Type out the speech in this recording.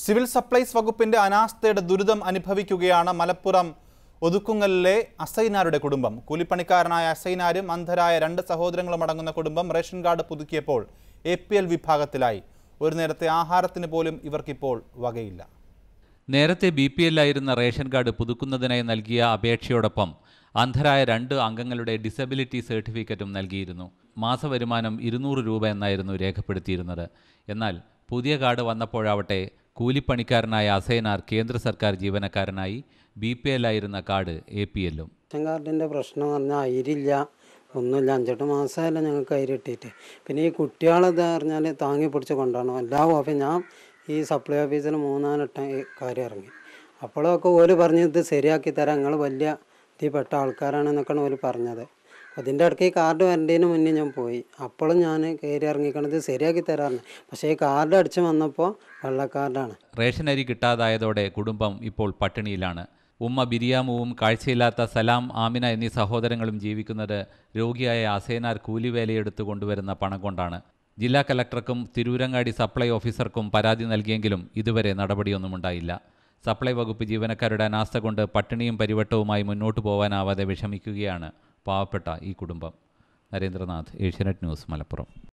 Civil supplies വകുപ്പിന്റെ അനാസ്ഥയുടെ ദുരിതം അനുഭവിക്കുകയാണ് മലപ്പുറം ഒതുക്കുങ്ങലിലെ അസൈനാരുടെ കുടുംബം. കൂലിപ്പണിക്കാരനായ അസൈനാരും അന്ധരായ 2 സഹോദരങ്ങളും അടങ്ങുന്ന കുടുംബം റേഷൻ കാർഡ് പുതുക്കിയപ്പോൾ APL വിഭാഗത്തിലായി. ഒരു നേരത്തെ ആഹാരത്തിന് പോലും ഇവർക്കിപ്പോൾ വകയില്ല. നേരത്തെ BPL ആയിരുന്ന റേഷൻ കാർഡ് പുതുക്കുന്നതിനായി നൽകിയ അപേക്ഷയോടൊപ്പം അന്ധരായ 2 അംഗങ്ങളുടെ ഡിസബിലിറ്റി സർട്ടിഫിക്കറ്റും നൽകിയിരുന്നു. മാസവരുമാനം 200 രൂപ എന്നായിരുന്നു രേഖപ്പെടുത്തിയിരുന്നത്. എന്നാൽ പുതിയ കാർഡ് വന്നപ്പോഴാവട്ടെ കൂലിപ്പണിക്കാരനായ അസൈനാർ കേന്ദ്ര സർക്കാർ ജീവനക്കാരനായി BPL ആയിരുന്ന കാർഡ് APL-ഉം. റേഷൻ കാർഡിൻ്റെ പ്രശ്നം പറഞ്ഞാൽ അയിരില്ല, ഒന്നുമില്ല. 5-8 മാസമായല്ല ഞങ്ങൾക്ക് അരി കിട്ടിയിട്ട്. പിന്നെ ഈ കുട്ടികളെന്താ പറഞ്ഞാൽ താങ്ങി പിടിച്ച് കൊണ്ടുപോകണം എല്ലാ ഓഫീസും. ഞാൻ ഈ സപ്ലൈ ഓഫീസിൽ 3-4 കാര്യം ഇറങ്ങി. അപ്പോഴൊക്കെ ഓല് പറഞ്ഞ് ഇത് ശരിയാക്കി തരാം, നിങ്ങൾ വലിയ ഇതിൽപ്പെട്ട ആൾക്കാരാണെന്നൊക്കെയാണ് ഓല് പറഞ്ഞത്. അതിൻ്റെ ഇടയ്ക്ക് ഈ കാർഡ് വരേണ്ടതിന് മുന്നേ ഞാൻ പോയി. അപ്പോഴും ഞാൻ കയറി ഇറങ്ങിക്കണത് ശരിയാക്കി തരാറുണ്ട്. പക്ഷേ ഈ കാർഡ് അടിച്ച് വന്നപ്പോൾ വെള്ളക്കാർഡാണ്. റേഷൻ അരി കിട്ടാതായതോടെ കുടുംബം ഇപ്പോൾ പട്ടിണിയിലാണ്. ഉമ്മ ബിരിയാമുവും കാഴ്ചയില്ലാത്ത സലാം, ആമിന എന്നീ സഹോദരങ്ങളും ജീവിക്കുന്നത് രോഗിയായ അസൈനാർ കൂലിവേലയെടുത്ത് കൊണ്ടുവരുന്ന പണം കൊണ്ടാണ്. ജില്ലാ കലക്ടർക്കും തിരൂരങ്ങാടി സപ്ലൈ ഓഫീസർക്കും പരാതി നൽകിയെങ്കിലും ഇതുവരെ നടപടിയൊന്നുമുണ്ടായില്ല. സപ്ലൈ വകുപ്പ് ജീവനക്കാരുടെ അനാസ്ഥ കൊണ്ട് പട്ടിണിയും പരിവട്ടവുമായി മുന്നോട്ട് പോകാനാവാതെ വിഷമിക്കുകയാണ് പാവപ്പെട്ട ഈ കുടുംബം. നരേന്ദ്രനാഥ്, ഏഷ്യാനെറ്റ് ന്യൂസ്, മലപ്പുറം.